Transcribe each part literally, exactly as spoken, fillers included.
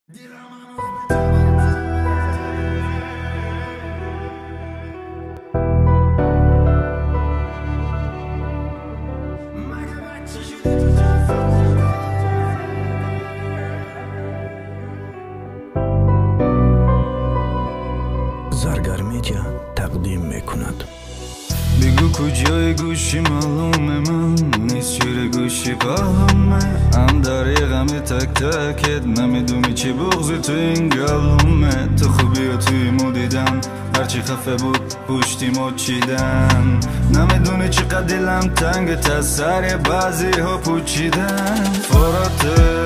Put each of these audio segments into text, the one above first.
زرگر میدیا تقدیم میکند. بگو کجای گوشی معلومه من نیست، شیر گوشی پاهمه هم دریغم تک تکت، نمیدونی چی بغضی تو این گلومه. تو خوبی و توی مو دیدم هرچی خفه بود پشتیمو چیدن، نمیدونی چقدر دلم تنگ تا سر بعضی ها پوچیدن. فراته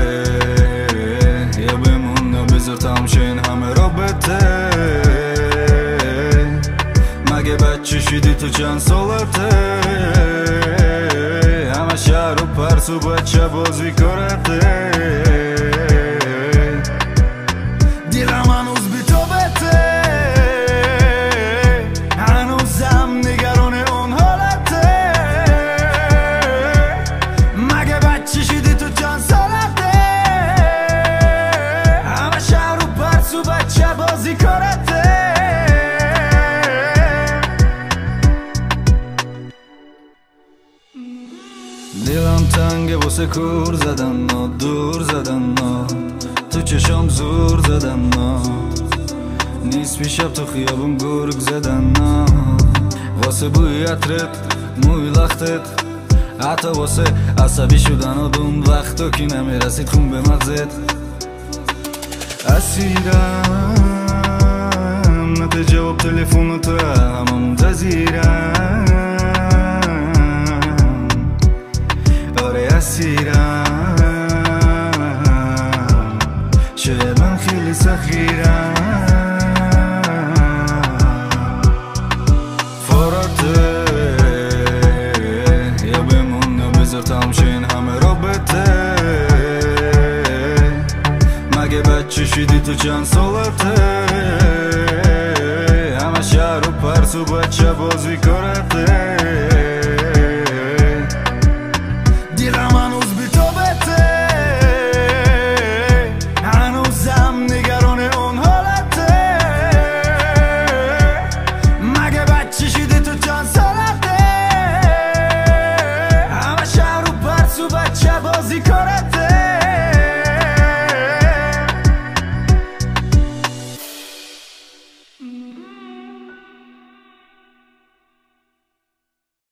یا بمون یا بذار تمام شه این همه رابطه، مگه بچه شدی تو چند سالته؟ همه شهر و پرس و بچه بازی کرده، دیلم هنوز بی تو بته، هنوزم نگران اون حالته، مگه بچه شدی تو چند سالته؟ همه شهر و پرس و بچه بازی کرده. دلم تنگه واسه کور زدن نا، دور زدن نا، تو چشام زور زدن نا، نیست شب تو خیابون گرگ زدن نا، واسه بوی عطرت موی لختت، حتی واسه عصبی شدن و دون وقتا که نمیرسید خون به مغزت. اسیرم نده جواب تلفون تو همه منتظرم، اسیرم شاید من خیلی سخیرم. فراته یا بمون یا بذار تمام شه این همه رابطه، مگه بچه شدی تو چند سالته؟ همه شهر و پرس و بچه بازی کرده،